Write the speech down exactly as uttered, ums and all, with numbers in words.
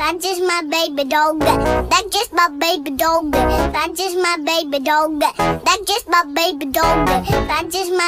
That's just my baby dog. That's just my baby dog. That's just my baby dog. That's just my baby dog. That's just my